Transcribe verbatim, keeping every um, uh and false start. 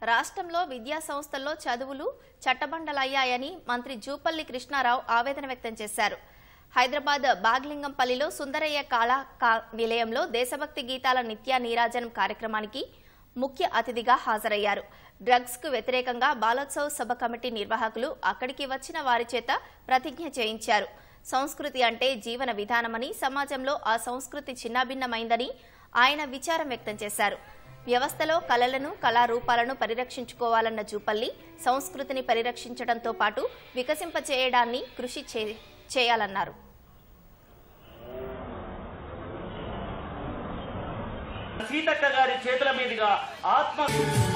రాష్ట్రంలో విద్యా సంస్థల్లో చదువులు చట్టబండలయ్యాయని మంత్రి జూపల్లి కృష్ణారావు ఆవేదన వ్యక్తం చేశారు. హైదరాబాద్ బాగ్లింగంపల్లిలో సుందరయ్య కళా నిలయంలో దేశభక్తి గీతాల నిత్య నీరాజనం కార్యక్రమానికి ముఖ్య అతిథిగా హాజరయ్యారు. డ్రగ్స్ కు వ్యతిరేకంగా బాలోత్సవ్ సభ కమిటీ నిర్వాహకులు అక్కడికి వచ్చిన వారి చేత ప్రతిజ్ఞ చేయించారు. సంస్కృతి అంటే జీవన విధానమని, సమాజంలో ఆ సంస్కృతి చిన్నాభిన్నమైందని ఆయన విచారం వ్యక్తం చేశారు. వ్యవస్థలో కళలను కళారూపాలను పరిరక్షించుకోవాలన్న జూపల్లి సంస్కృతిని పరిరక్షించడంతో పాటు వికసింపచేయడాన్ని కృషి చేయాలన్నారు. సీతక్క గారి చేతుల మీదుగా ఆత్మ